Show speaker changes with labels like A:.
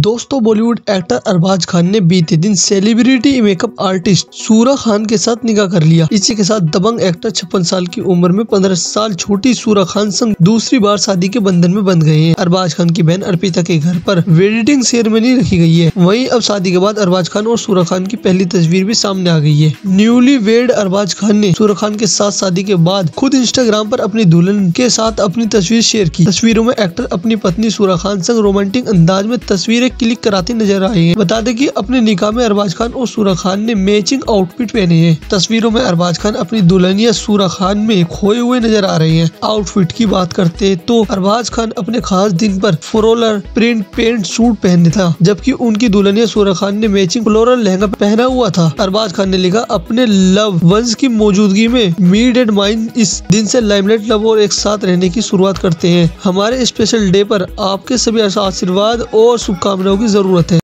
A: दोस्तों, बॉलीवुड एक्टर अरबाज खान ने बीते दिन सेलिब्रिटी मेकअप आर्टिस्ट सूरा खान के साथ निकाह कर लिया। इसी के साथ दबंग एक्टर 56 साल की उम्र में 15 साल छोटी सूरा खान संग दूसरी बार शादी के बंधन में बंध गए हैं। अरबाज खान की बहन अर्पिता के घर पर वेडिंग सेरेमनी रखी गई है। वहीं अब शादी के बाद अरबाज खान और सूरा खान की पहली तस्वीर भी सामने आ गई है। न्यूली वेड अरबाज खान ने सूरा खान के साथ शादी के बाद खुद इंस्टाग्राम पर अपनी दुल्हन के साथ अपनी तस्वीर शेयर की। तस्वीरों में एक्टर अपनी पत्नी सूरा खान संग रोमांटिक अंदाज में तस्वीरें क्लिक कराते नजर आए हैं। बता दें कि अपने निकाह में अरबाज खान और सूरा खान ने मैचिंग आउटफिट पहने हैं। तस्वीरों में अरबाज खान अपनी दुल्हनिया सूरा खान में खोए हुए नजर आ रहे हैं। आउटफिट की बात करते तो अरबाज खान अपने खास दिन पर फ्लोरल प्रिंट पेंट सूट पहने था, जबकि उनकी दुल्हनिया सूरा खान ने मैचिंग फ्लोरल लहंगा पहना हुआ था। अरबाज खान ने लिखा, अपने लव वंस की मौजूदगी में मीड एंड माइन इस दिन से लाइमलाइट लव और एक साथ रहने की शुरुआत करते हैं। हमारे स्पेशल डे पर आपके सभी आशीर्वाद और शुभकामनाओं की जरूरत है।